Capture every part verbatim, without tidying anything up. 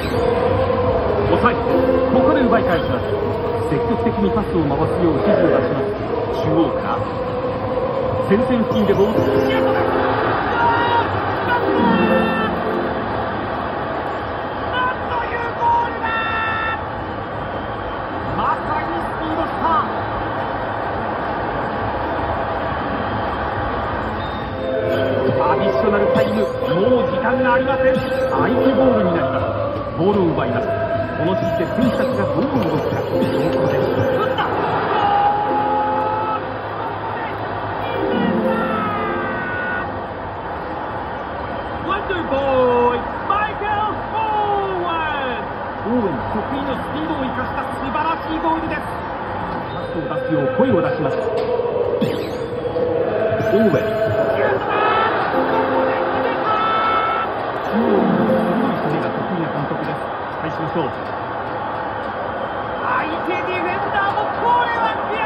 抑えて、ここで奪い返します。積極的にパスを回すよう指示を出します。中央から前線付近でボール。シュートだ。なんというゴールだ。まさにスピードスター。アディショナルタイム、もう時間がありません。相手ボールになります。ボールを奪います。この指示で選手たちがどう動くか、そのことです。オーウェン得意のスピードを生かした素晴らしいゴールです。パスを出すよう声を出します。オーウェン、中央に鋭い攻めが得意な監督です。期待しましょう。相手ディフェンダーもこれは悔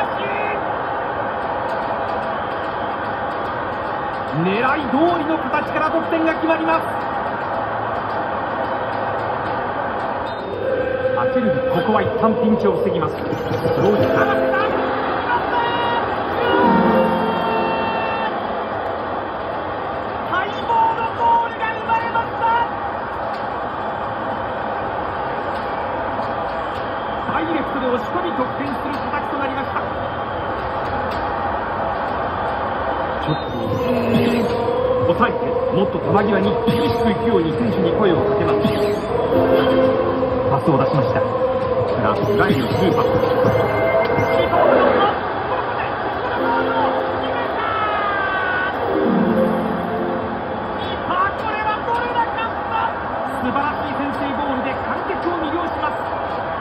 しい。狙い通りの形から得点が決まります。アチェルビ、ここは一旦ピンチを防ぎます。スローに合わせた。待望のゴールが生まれました。ダイレクトで押し込み得点する形となりました。ちょっと抑えて、もっと球際に厳しく行くように選手に声をかけます。パスを出しました。こちら、ライルスーパー。素晴らしい先制ゴールで観客を魅了します。